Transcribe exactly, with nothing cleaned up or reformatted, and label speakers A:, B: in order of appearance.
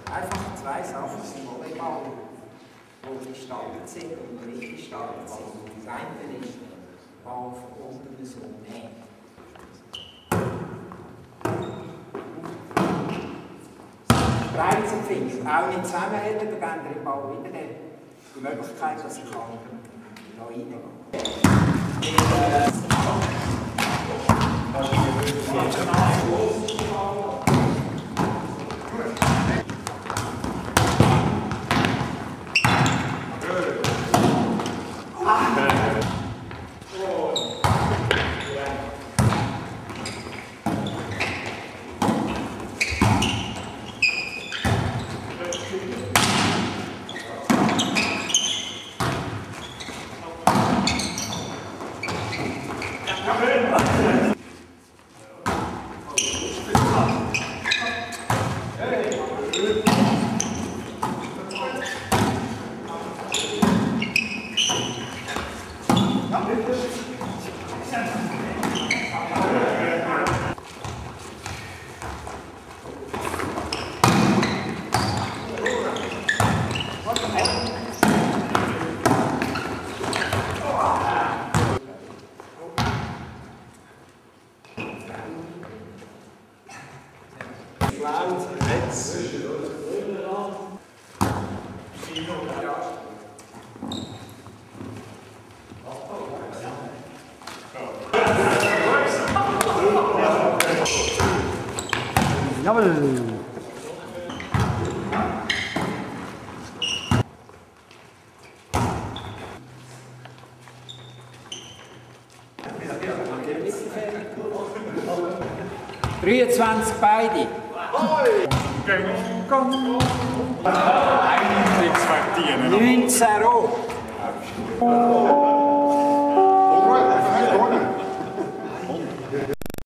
A: Einfach zwei Sachen im Volleyball, wo gestaltet sind und nicht gestaltet sind. Das eine ist Ball von unten so nehmen. Breit zum Finger, auch nicht zusammenhalten, dann geben wir den Ball wieder die Möglichkeit, dass ich da reingehen kann.
B: Jawohl!
A: dreiundzwanzig beide. neunzehn rot.